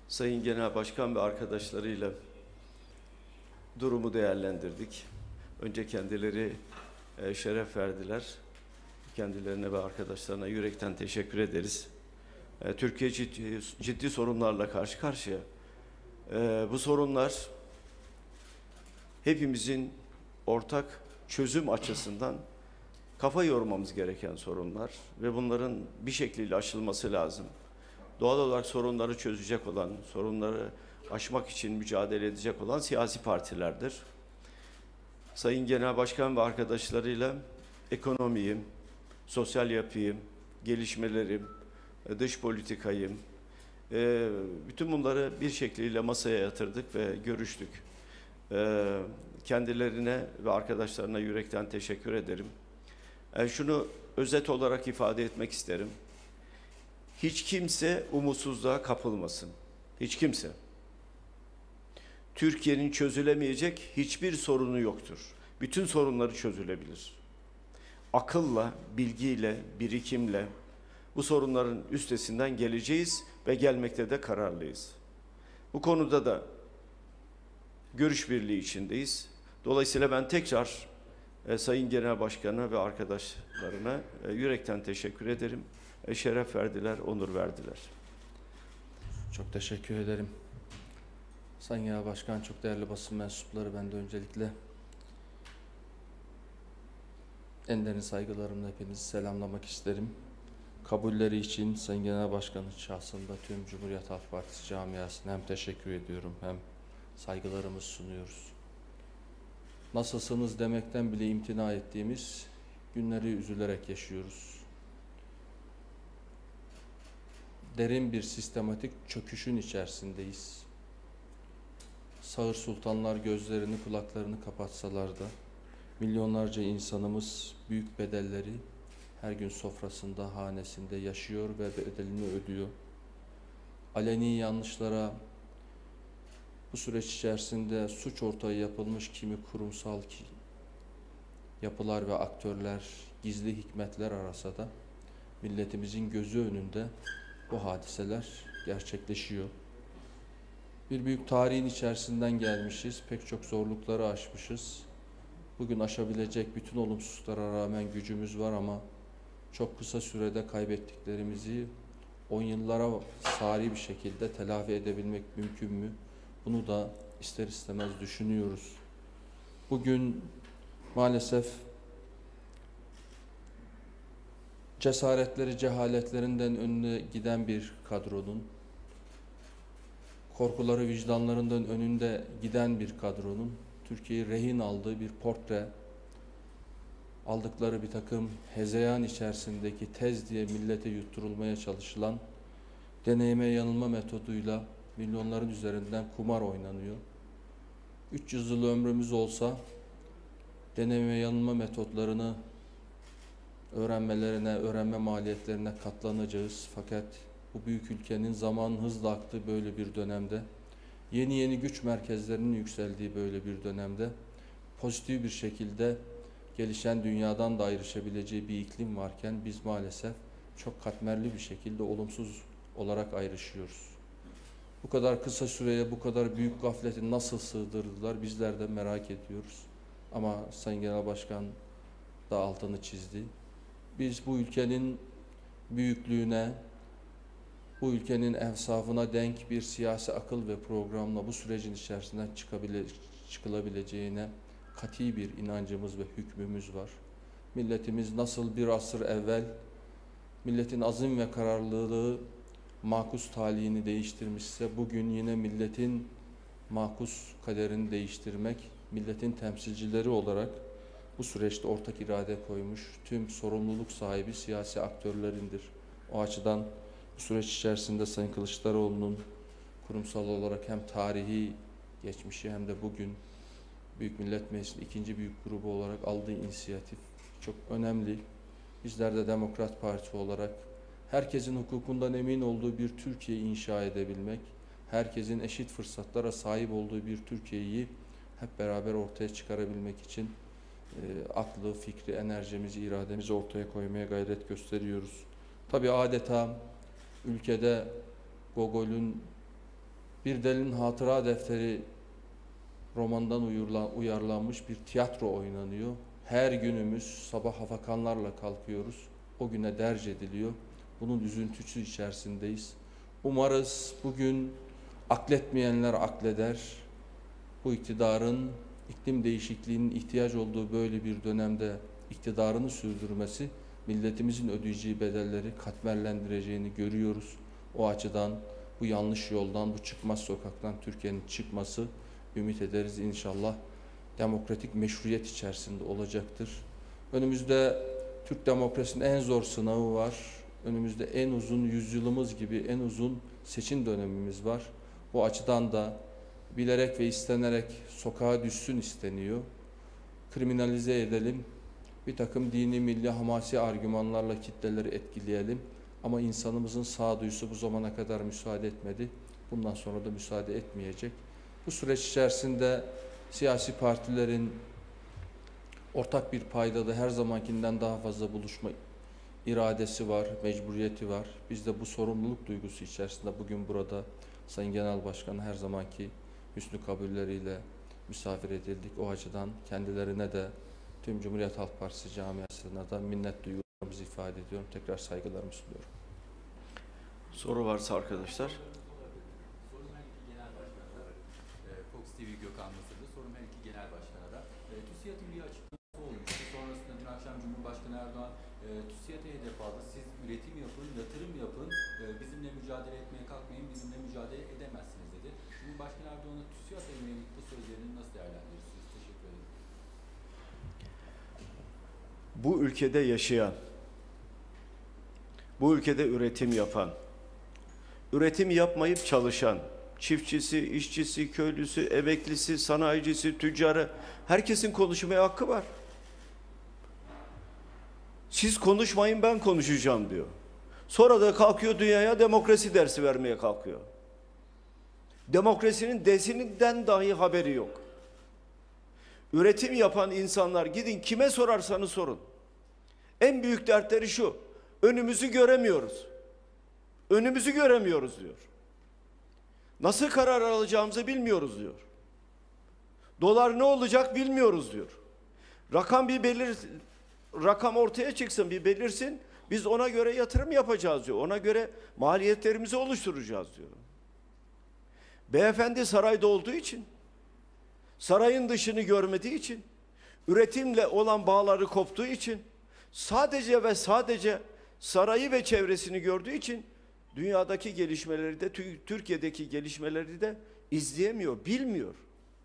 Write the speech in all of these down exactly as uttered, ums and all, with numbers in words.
Sayın Genel Başkan ve arkadaşlarıyla durumu değerlendirdik. Önce kendileri e, şeref verdiler. Kendilerine ve arkadaşlarına yürekten teşekkür ederiz. E, Türkiye ciddi, ciddi sorunlarla karşı karşıya. E, bu sorunlar hepimizin ortak çözüm açısından kafa yormamız gereken sorunlar ve bunların bir şekilde aşılması lazım. Doğal olarak sorunları çözecek olan, sorunları aşmak için mücadele edecek olan siyasi partilerdir. Sayın Genel Başkan ve arkadaşlarıyla ekonomiyi, sosyal yapıyı, gelişmeleri, dış politikayı, bütün bunları bir şekliyle masaya yatırdık ve görüştük. Kendilerine ve arkadaşlarına yürekten teşekkür ederim. Şunu özet olarak ifade etmek isterim. Hiç kimse umutsuzluğa kapılmasın. Hiç kimse. Türkiye'nin çözülemeyecek hiçbir sorunu yoktur. Bütün sorunları çözülebilir. Akılla, bilgiyle, birikimle bu sorunların üstesinden geleceğiz ve gelmekte de kararlıyız. Bu konuda da görüş birliği içindeyiz. Dolayısıyla ben tekrar e, Sayın Genel Başkan'a ve arkadaşlarına e, yürekten teşekkür ederim. E, şeref verdiler, onur verdiler. Çok teşekkür ederim. Sayın Genel Başkan, çok değerli basın mensupları, ben de öncelikle en derin saygılarımla hepinizi selamlamak isterim. Kabulleri için Sayın Genel Başkan'ın şahsında tüm Cumhuriyet Halk Partisi camiasına hem teşekkür ediyorum hem saygılarımızı sunuyoruz. Nasılsınız demekten bile imtina ettiğimiz günleri üzülerek yaşıyoruz. Derin bir sistematik çöküşün içerisindeyiz. Sağır sultanlar gözlerini kulaklarını kapatsalar da milyonlarca insanımız büyük bedelleri her gün sofrasında, hanesinde yaşıyor ve bedelini ödüyor. Aleni yanlışlara bu süreç içerisinde suç ortağı yapılmış kimi kurumsal ki yapılar ve aktörler gizli hikmetler arasa da milletimizin gözü önünde bu hadiseler gerçekleşiyor. Bir büyük tarihin içerisinden gelmişiz, pek çok zorlukları aşmışız. Bugün aşabilecek bütün olumsuzluklara rağmen gücümüz var ama çok kısa sürede kaybettiklerimizi on yıllara sari bir şekilde telafi edebilmek mümkün mü? Bunu da ister istemez düşünüyoruz. Bugün maalesef cesaretleri cehaletlerinden önüne giden bir kadronun, korkuları vicdanlarından önünde giden bir kadronun Türkiye'yi rehin aldığı bir portre, aldıkları bir takım hezeyan içerisindeki tez diye millete yutturulmaya çalışılan deneyime yanılma metoduyla milyonların üzerinden kumar oynanıyor. üç yüz yıl ömrümüz olsa deneyime yanılma metotlarını öğrenmelerine, öğrenme maliyetlerine katlanacağız. Fakat bu büyük ülkenin zaman hızla aktığı böyle bir dönemde, yeni yeni güç merkezlerinin yükseldiği böyle bir dönemde pozitif bir şekilde gelişen dünyadan da ayrışabileceği bir iklim varken biz maalesef çok katmerli bir şekilde olumsuz olarak ayrışıyoruz. Bu kadar kısa süreye bu kadar büyük gafleti nasıl sığdırdılar bizler de merak ediyoruz. Ama Sayın Genel Başkan da altını çizdi. Biz bu ülkenin büyüklüğüne, bu ülkenin efsafına denk bir siyasi akıl ve programla bu sürecin içerisinden çıkabile, çıkılabileceğine kati bir inancımız ve hükmümüz var. Milletimiz nasıl bir asır evvel milletin azim ve kararlılığı makus talihini değiştirmişse bugün yine milletin makus kaderini değiştirmek, milletin temsilcileri olarak bu süreçte ortak irade koymuş tüm sorumluluk sahibi siyasi aktörlerindir. O açıdan bu süreç içerisinde Sayın Kılıçdaroğlu'nun kurumsal olarak hem tarihi geçmişi hem de bugün Büyük Millet Meclisi'nin ikinci büyük grubu olarak aldığı inisiyatif çok önemli. Bizler de Demokrat Parti olarak herkesin hukukundan emin olduğu bir Türkiye inşa edebilmek, herkesin eşit fırsatlara sahip olduğu bir Türkiye'yi hep beraber ortaya çıkarabilmek için e, aklı, fikri, enerjimizi, irademizi ortaya koymaya gayret gösteriyoruz. Tabii adeta ülkede Gogol'ün Bir Delinin Hatıra Defteri romandan uyarlanmış bir tiyatro oynanıyor. Her günümüz sabah hafakanlarla kalkıyoruz. O güne derc ediliyor. Bunun üzüntüsü içerisindeyiz. Umarız bugün akletmeyenler akleder. Bu iktidarın iklim değişikliğinin ihtiyaç olduğu böyle bir dönemde iktidarını sürdürmesi milletimizin ödeyeceği bedelleri katmerlendireceğini görüyoruz. O açıdan bu yanlış yoldan, bu çıkmaz sokaktan Türkiye'nin çıkması ümit ederiz inşallah demokratik meşruiyet içerisinde olacaktır. Önümüzde Türk demokrasinin en zor sınavı var. Önümüzde en uzun yüzyılımız gibi en uzun seçim dönemimiz var. Bu açıdan da bilerek ve istenerek sokağa düşsün isteniyor. Kriminalize edelim. Bir takım dini, milli, hamasi argümanlarla kitleleri etkileyelim. Ama insanımızın sağduyusu bu zamana kadar müsaade etmedi. Bundan sonra da müsaade etmeyecek. Bu süreç içerisinde siyasi partilerin ortak bir paydada her zamankinden daha fazla buluşma iradesi var, mecburiyeti var. Biz de bu sorumluluk duygusu içerisinde bugün burada Sayın Genel Başkanı her zamanki hüsnü kabulleriyle misafir edildik. O açıdan kendilerine de tüm Cumhuriyet Halk Partisi camiasına da minnet duygularımızı ifade ediyorum. Tekrar saygılarımı sunuyorum. Soru varsa arkadaşlar. Fox T V Gökhan Mısırlı. Sorum her iki genel başkana da. E, TÜSİAD'ın bir açıklaması olmuştu. Sonrasında dün akşam Cumhurbaşkanı Erdoğan e, TÜSİAD'a hedef aldı. Siz üretim yapın, yatırım yapın, e, bizimle mücadele etmeye kalkmayın, bizimle mücadele edemezsiniz dedi. Cumhurbaşkanı Erdoğan'ın TÜSİAD'a yönelik bu sözlerini nasıl değerlendirirsiniz? Teşekkür ederim. Bu ülkede yaşayan, bu ülkede üretim yapan, üretim yapmayıp çalışan, çiftçisi, işçisi, köylüsü, emeklisi, sanayicisi, tüccarı, herkesin konuşmaya hakkı var. Siz konuşmayın, ben konuşacağım diyor. Sonra da kalkıyor dünyaya demokrasi dersi vermeye kalkıyor. Demokrasinin desininden dahi haberi yok. Üretim yapan insanlar gidin kime sorarsanız sorun. En büyük dertleri şu: önümüzü göremiyoruz. Önümüzü göremiyoruz diyor. Nasıl karar alacağımızı bilmiyoruz diyor. Dolar ne olacak bilmiyoruz diyor. Rakam bir belir, rakam ortaya çıksın, bir belirsin. Biz ona göre yatırım yapacağız diyor. Ona göre maliyetlerimizi oluşturacağız diyor. Beyefendi sarayda olduğu için, sarayın dışını görmediği için, üretimle olan bağları koptuğu için, sadece ve sadece sarayı ve çevresini gördüğü için dünyadaki gelişmeleri de, Türkiye'deki gelişmeleri de izleyemiyor, bilmiyor.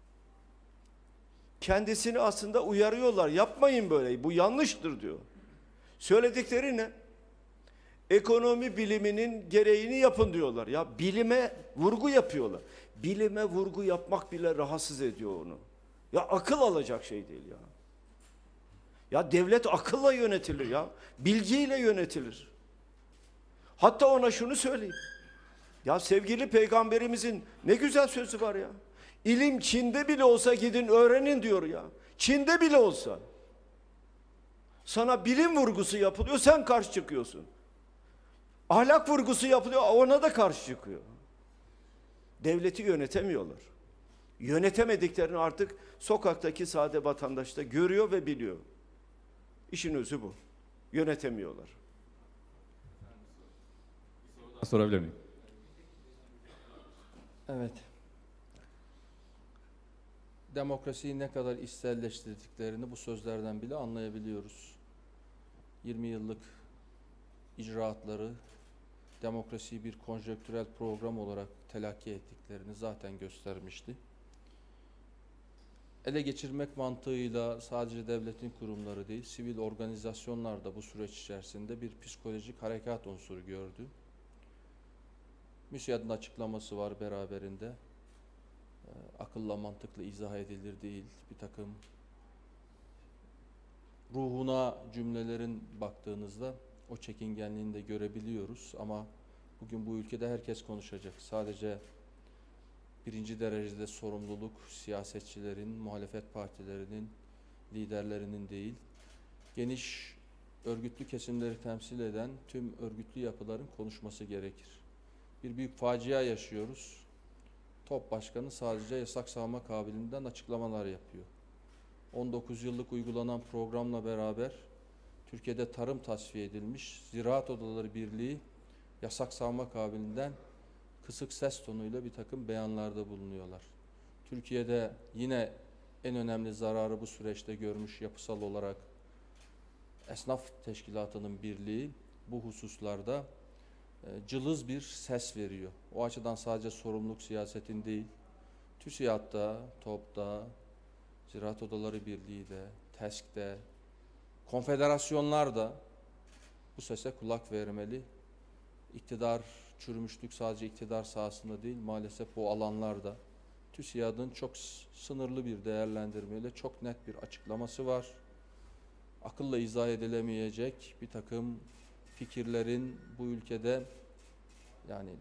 Kendisini aslında uyarıyorlar. Yapmayın böyle, bu yanlıştır diyor. Söyledikleri ne? Ekonomi biliminin gereğini yapın diyorlar. Ya bilime vurgu yapıyorlar. Bilime vurgu yapmak bile rahatsız ediyor onu. Ya akıl alacak şey değil ya. Ya devlet akılla yönetilir ya. Bilgiyle yönetilir. Hatta ona şunu söyleyeyim. Ya sevgili peygamberimizin ne güzel sözü var ya. İlim Çin'de bile olsa gidin öğrenin diyor ya. Çin'de bile olsa. Sana bilim vurgusu yapılıyor, sen karşı çıkıyorsun. Ahlak vurgusu yapılıyor, ona da karşı çıkıyor. Devleti yönetemiyorlar. Yönetemediklerini artık sokaktaki sade vatandaş da görüyor ve biliyor. İşin özü bu. Yönetemiyorlar. Bir soru daha sorabilir miyim? Evet. Demokrasiyi ne kadar içselleştirdiklerini bu sözlerden bile anlayabiliyoruz. yirmi yıllık icraatları demokrasiyi bir konjonktürel program olarak telakki ettiklerini zaten göstermişti. Ele geçirmek mantığıyla sadece devletin kurumları değil, sivil organizasyonlar da bu süreç içerisinde bir psikolojik harekat unsuru gördü. MÜSİAD'ın açıklaması var beraberinde. E, akılla mantıkla izah edilir değil, bir takım ruhuna cümlelerin baktığınızda o çekingenliğini de görebiliyoruz ama bugün bu ülkede herkes konuşacak. Sadece birinci derecede sorumluluk siyasetçilerin, muhalefet partilerinin, liderlerinin değil, geniş örgütlü kesimleri temsil eden tüm örgütlü yapıların konuşması gerekir. Bir büyük facia yaşıyoruz. TOP Başkanı sadece yasak savunma kabiliğinden açıklamalar yapıyor. on dokuz yıllık uygulanan programla beraber Türkiye'de tarım tasfiye edilmiş, Ziraat Odaları Birliği yasak savunma kabiliğinden kısık ses tonuyla bir takım beyanlarda bulunuyorlar. Türkiye'de yine en önemli zararı bu süreçte görmüş yapısal olarak Esnaf Teşkilatı'nın birliği bu hususlarda e, cılız bir ses veriyor. O açıdan sadece sorumluluk siyasetin değil, TÜSİAD'da, TOP'da, Ziraat Odaları Birliği'de, TESK'te, konfederasyonlar da bu sese kulak vermeli. İktidar, çürümüşlük sadece iktidar sahasında değil, maalesef bu alanlarda. TÜSİAD'ın çok sınırlı bir değerlendirmeyle çok net bir açıklaması var. Akılla izah edilemeyecek bir takım fikirlerin bu ülkede yani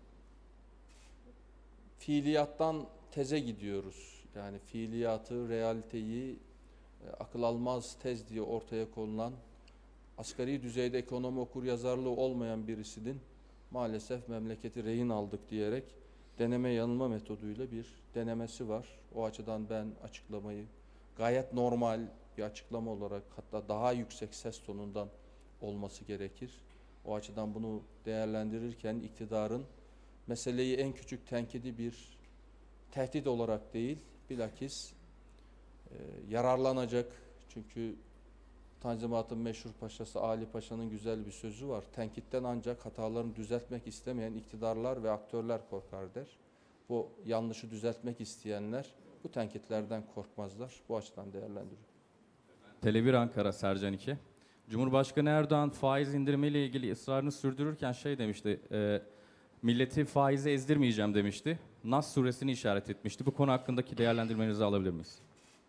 fiiliyattan teze gidiyoruz. Yani fiiliyatı, realiteyi e, akıl almaz tez diye ortaya konulan asgari düzeyde ekonomi okuryazarlığı olmayan birisinin maalesef memleketi rehin aldık diyerek deneme yanılma metoduyla bir denemesi var. O açıdan ben açıklamayı gayet normal bir açıklama olarak, hatta daha yüksek ses tonundan olması gerekir. O açıdan bunu değerlendirirken iktidarın meseleyi en küçük tenkidi bir tehdit olarak değil, bilakis e, yararlanacak. Çünkü Tanzimat'ın meşhur paşası Ali Paşa'nın güzel bir sözü var. Tenkitten ancak hatalarını düzeltmek istemeyen iktidarlar ve aktörler korkar der. Bu yanlışı düzeltmek isteyenler bu tenkitlerden korkmazlar. Bu açıdan değerlendiriyor. Tele bir Ankara, Sercan iki. Cumhurbaşkanı Erdoğan faiz indirimiyle ilgili ısrarını sürdürürken şey demişti, e, milleti faize ezdirmeyeceğim demişti. Nas suresini işaret etmişti. Bu konu hakkındaki değerlendirmenizi alabilir miyiz?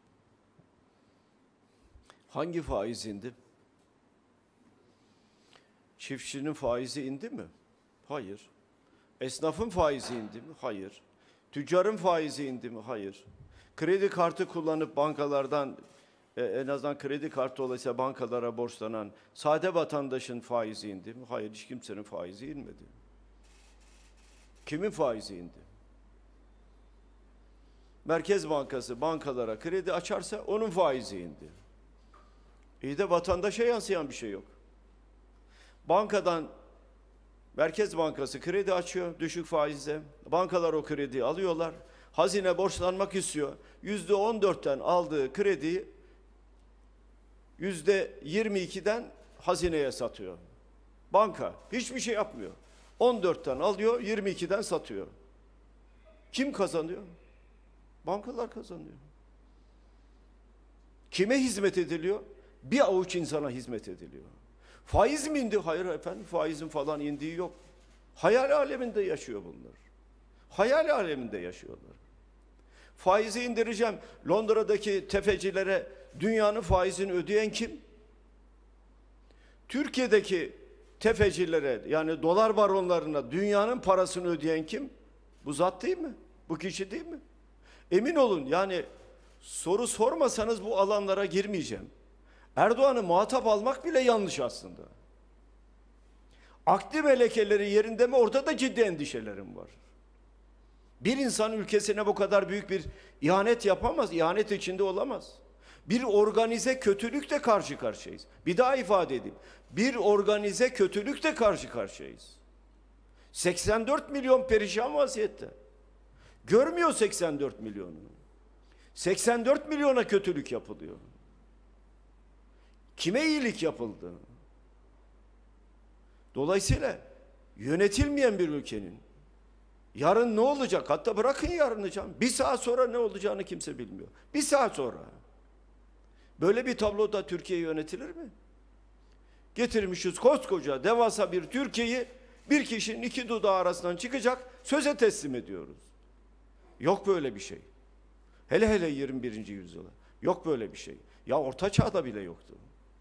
Hangi faiz indi? Çiftçinin faizi indi mi? Hayır. Esnafın faizi indi mi? Hayır. Tüccarın faizi indi mi? Hayır. Kredi kartı kullanıp bankalardan e, en azından kredi kartı olaysa bankalara borçlanan sade vatandaşın faizi indi mi? Hayır, hiç kimsenin faizi inmedi. Kimin faizi indi? Merkez Bankası bankalara kredi açarsa onun faizi indi. İyi de vatandaşa yansıyan bir şey yok. Bankadan, Merkez Bankası kredi açıyor düşük faizle. Bankalar o krediyi alıyorlar. Hazine borçlanmak istiyor. Yüzde on dörtten aldığı krediyi yüzde yirmi ikiden hazineye satıyor. Banka hiçbir şey yapmıyor. on dörtten alıyor, yirmi ikiden satıyor. Kim kazanıyor? Bankalar kazanıyor. Kime hizmet ediliyor? Bir avuç insana hizmet ediliyor. Faiz mi indi? Hayır efendim, faizin falan indiği yok. Hayal aleminde yaşıyor bunlar. Hayal aleminde yaşıyorlar. Faizi indireceğim. Londra'daki tefecilere dünyanın faizini ödeyen kim? Türkiye'deki tefecilere, yani dolar baronlarına dünyanın parasını ödeyen kim? Bu zat değil mi? Bu kişi değil mi? Emin olun, yani soru sormasanız bu alanlara girmeyeceğim. Erdoğan'ı muhatap almak bile yanlış aslında. Akli melekeleri yerinde mi? Orada da ciddi endişelerim var. Bir insan ülkesine bu kadar büyük bir ihanet yapamaz, ihanet içinde olamaz. Bir organize kötülükle karşı karşıyayız. Bir daha ifade edeyim. Bir organize kötülükle karşı karşıyayız. seksen dört milyon perişan vaziyette. Görmüyor seksen dört milyonu. seksen dört milyona kötülük yapılıyor. Kime iyilik yapıldı? Dolayısıyla yönetilmeyen bir ülkenin yarın ne olacak? Hatta bırakın yarını canım. Bir saat sonra ne olacağını kimse bilmiyor. Bir saat sonra. Böyle bir tabloda Türkiye yönetilir mi? Getirmişiz koskoca, devasa bir Türkiye'yi bir kişinin iki dudağı arasından çıkacak, söze teslim ediyoruz. Yok böyle bir şey. Hele hele yirmi birinci yüzyıla. Yok böyle bir şey. Ya Orta Çağ'da bile yoktu.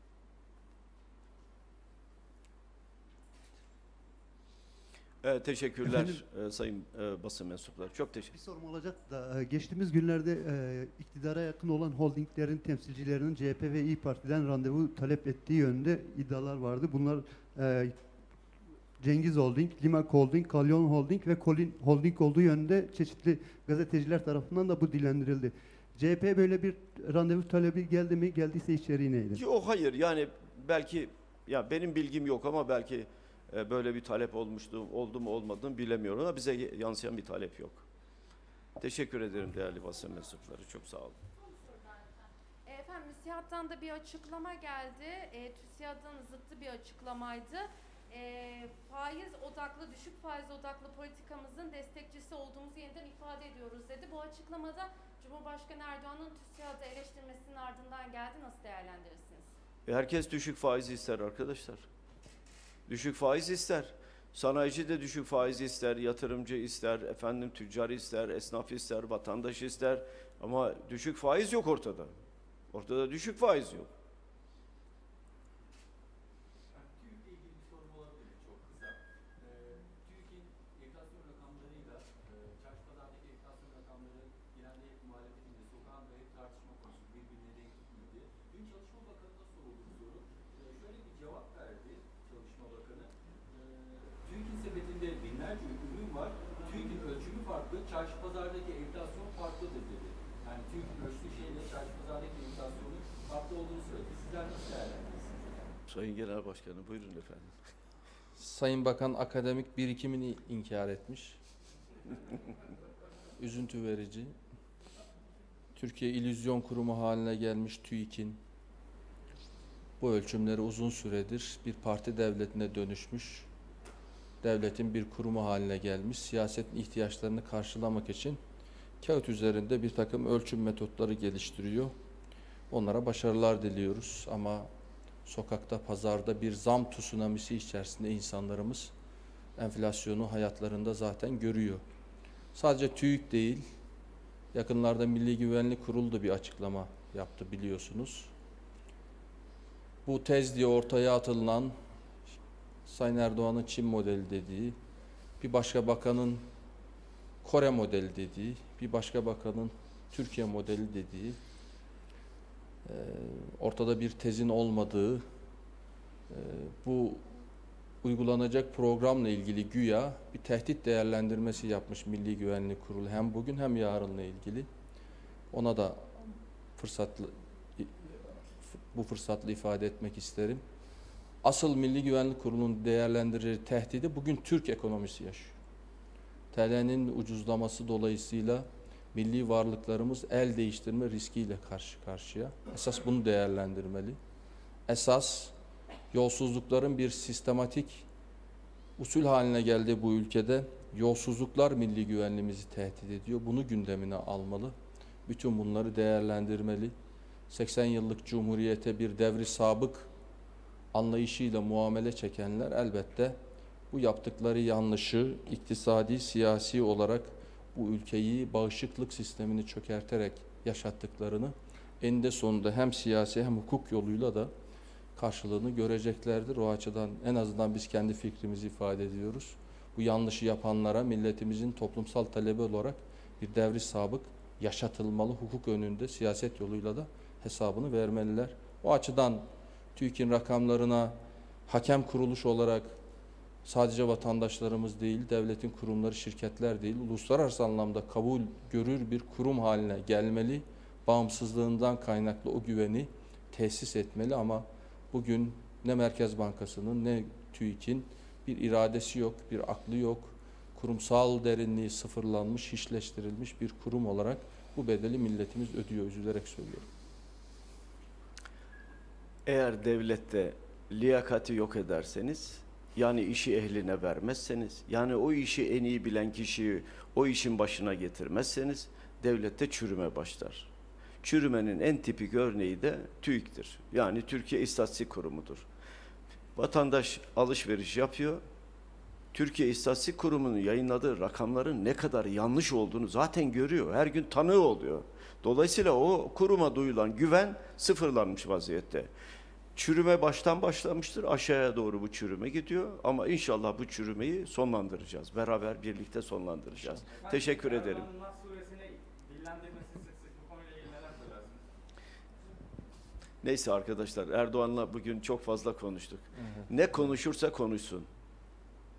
Evet, teşekkürler e, sayın e, basın mensupları. Çok teşekkür Bir sorum olacak da geçtiğimiz günlerde e, iktidara yakın olan holdinglerin temsilcilerinin C H P ve İYİ Parti'den randevu talep ettiği yönde iddialar vardı. Bunlar e, Cengiz Holding, Limak Holding, Kalyon Holding ve Colin Holding olduğu yönünde çeşitli gazeteciler tarafından da bu dillendirildi. C H P böyle bir randevu talebi geldi mi? Geldiyse içeriği neydi? Yok, hayır, yani belki, ya benim bilgim yok ama belki e, böyle bir talep olmuştu, oldu mu olmadı mı bilemiyorum ama bize yansıyan bir talep yok. Teşekkür ederim değerli basın mensupları, çok sağ olun. Efendim, MÜSİAD'dan da bir açıklama geldi. E, TÜSİAD'ın zıttı bir açıklamaydı. E, faiz odaklı, düşük faiz odaklı politikamızın destekçisi olduğumuzu yeniden ifade ediyoruz dedi. Bu açıklamada Cumhurbaşkanı Erdoğan'ın TÜSİAD'ı eleştirmesinin ardından geldi. Nasıl değerlendirirsiniz? E, herkes düşük faiz ister arkadaşlar. Düşük faiz ister. Sanayici de düşük faiz ister, yatırımcı ister, efendim tüccar ister, esnaf ister, vatandaş ister. Ama düşük faiz yok ortada. Ortada düşük faiz yok. TÜİK'le ilgili bir sorum olabilir çok kısa. Ee, TÜİK'in enflasyon rakamlarıyla e, çarşı pazardaki enflasyon rakamları genelde hep muhalefetin de sokağın da hep tartışma konusu, birbirine denk tutmuyor diye. Dün Çalışma Bakanı'na soruldu bu soru. Ee, şöyle bir cevap verdi Çalışma Bakanı. Ee, TÜİK'in sepetinde binlerce ürün var. TÜİK'in ölçümü farklı, çarşı pazardaki enflasyon farklıdır dedi. Yani TÜİK'in ölçtüğü şeyle çarşı pazardaki enflasyonun farklı olduğunu söyledi. Sizler nasıl değerlendirirsiniz? Sayın Genel Başkanım, buyurun efendim. Sayın Bakan akademik birikimini inkar etmiş. Üzüntü verici. Türkiye İllüzyon Kurumu haline gelmiş TÜİK'in bu ölçümleri uzun süredir bir parti devletine dönüşmüş, devletin bir kurumu haline gelmiş, siyasetin ihtiyaçlarını karşılamak için kağıt üzerinde bir takım ölçüm metotları geliştiriyor. Onlara başarılar diliyoruz ama sokakta, pazarda bir zam tsunamisi içerisinde insanlarımız enflasyonu hayatlarında zaten görüyor. Sadece TÜİK değil, yakınlarda Milli Güvenlik Kurulu da bir açıklama yaptı biliyorsunuz. Bu tez diye ortaya atılan Sayın Erdoğan'ın Çin modeli dediği, bir başka bakanın Kore modeli dediği, bir başka bakanın Türkiye modeli dediği, e, ortada bir tezin olmadığı, e, bu uygulanacak programla ilgili güya bir tehdit değerlendirmesi yapmış Milli Güvenlik Kurulu hem bugün hem yarınla ilgili. Ona da fırsatlı bu fırsatla ifade etmek isterim. Asıl Milli Güvenlik Kurulu'nun değerlendireceği tehdidi bugün Türk ekonomisi yaşıyor. T L'nin ucuzlaması dolayısıyla milli varlıklarımız el değiştirme riskiyle karşı karşıya. Esas bunu değerlendirmeli. Esas yolsuzlukların bir sistematik usul haline geldiği bu ülkede yolsuzluklar milli güvenliğimizi tehdit ediyor. Bunu gündemine almalı. Bütün bunları değerlendirmeli. seksen yıllık cumhuriyete bir devri sabık anlayışıyla muamele çekenler elbette bu yaptıkları yanlışı iktisadi, siyasi olarak bu ülkeyi bağışıklık sistemini çökerterek yaşattıklarını eninde sonunda hem siyasi hem hukuk yoluyla da karşılığını göreceklerdir. O açıdan en azından biz kendi fikrimizi ifade ediyoruz. Bu yanlışı yapanlara milletimizin toplumsal talebi olarak bir devri sabık yaşatılmalı, hukuk önünde siyaset yoluyla da hesabını vermeliler. O açıdan TÜİK'in rakamlarına hakem kuruluş olarak sadece vatandaşlarımız değil, devletin kurumları, şirketler değil, uluslararası anlamda kabul görür bir kurum haline gelmeli. Bağımsızlığından kaynaklı o güveni tesis etmeli ama bugün ne Merkez Bankası'nın ne TÜİK'in bir iradesi yok, bir aklı yok. Kurumsal derinliği sıfırlanmış, hiçleştirilmiş bir kurum olarak bu bedeli milletimiz ödüyor, üzülerek söylüyorum. Eğer devlette liyakati yok ederseniz, yani işi ehline vermezseniz, yani o işi en iyi bilen kişiyi o işin başına getirmezseniz devlette çürüme başlar. Çürümenin en tipik örneği de TÜİK'tir. Yani Türkiye İstatistik Kurumu'dur. Vatandaş alışveriş yapıyor. Türkiye İstatistik Kurumu'nun yayınladığı rakamların ne kadar yanlış olduğunu zaten görüyor. Her gün tanığı oluyor. Dolayısıyla o kuruma duyulan güven sıfırlanmış vaziyette. Çürüme baştan başlamıştır. Aşağıya doğru bu çürüme gidiyor. Ama inşallah bu çürümeyi sonlandıracağız. Beraber birlikte sonlandıracağız. Ben Teşekkür ederim. Nas suresini dillendirmesi sık sık bu konuyla ilgili neler söylersiniz? Neyse arkadaşlar, Erdoğan'la bugün çok fazla konuştuk. Evet. Ne konuşursa konuşsun.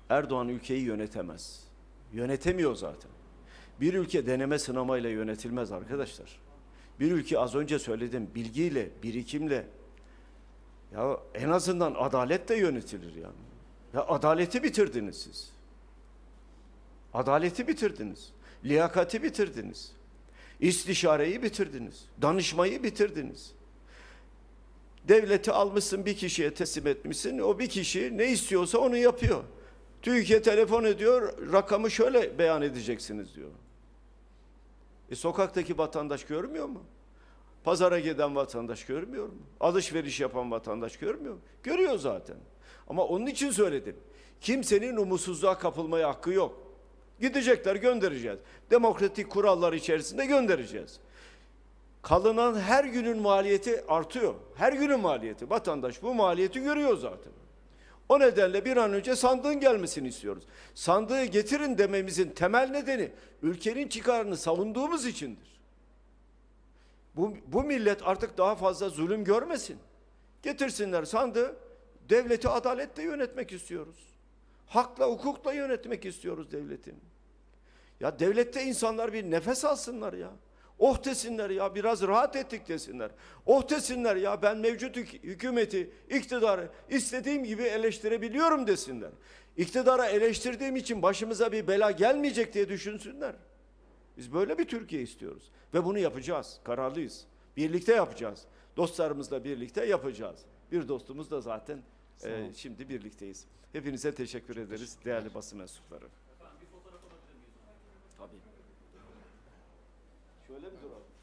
Erdoğan ülkeyi yönetemez. Yönetemiyor zaten. Bir ülke deneme sınamayla yönetilmez arkadaşlar. Bir ülke az önce söyledim bilgiyle, birikimle, ya en azından adaletle yönetilir yani. Ya adaleti bitirdiniz siz. Adaleti bitirdiniz. Liyakati bitirdiniz. İstişareyi bitirdiniz. Danışmayı bitirdiniz. Devleti almışsın, bir kişiye teslim etmişsin. O bir kişi ne istiyorsa onu yapıyor. TÜİK'e telefon ediyor, rakamı şöyle beyan edeceksiniz diyor. E sokaktaki vatandaş görmüyor mu? Pazara giden vatandaş görmüyor mu? Alışveriş yapan vatandaş görmüyor mu? Görüyor zaten. Ama onun için söyledim. Kimsenin umutsuzluğa kapılmaya hakkı yok. Gidecekler, göndereceğiz. Demokratik kurallar içerisinde göndereceğiz. Kalınan her günün maliyeti artıyor. Her günün maliyeti. Vatandaş bu maliyeti görüyor zaten. O nedenle bir an önce sandığın gelmesini istiyoruz. Sandığı getirin dememizin temel nedeni ülkenin çıkarını savunduğumuz içindir. Bu, bu millet artık daha fazla zulüm görmesin. Getirsinler sandığı, devleti adaletle yönetmek istiyoruz. Hakla, hukukla yönetmek istiyoruz devletin. Ya devlette insanlar bir nefes alsınlar ya. Oh desinler ya, biraz rahat ettik desinler. Oh desinler ya, ben mevcut hük- hükümeti, iktidarı istediğim gibi eleştirebiliyorum desinler. İktidara eleştirdiğim için başımıza bir bela gelmeyecek diye düşünsünler. Biz böyle bir Türkiye istiyoruz. Ve bunu yapacağız, kararlıyız. Birlikte yapacağız. Dostlarımızla birlikte yapacağız. Bir dostumuz da zaten e, şimdi birlikteyiz. Hepinize teşekkür ederiz değerli basın mensupları. Tabii. Şöyle mi duralım?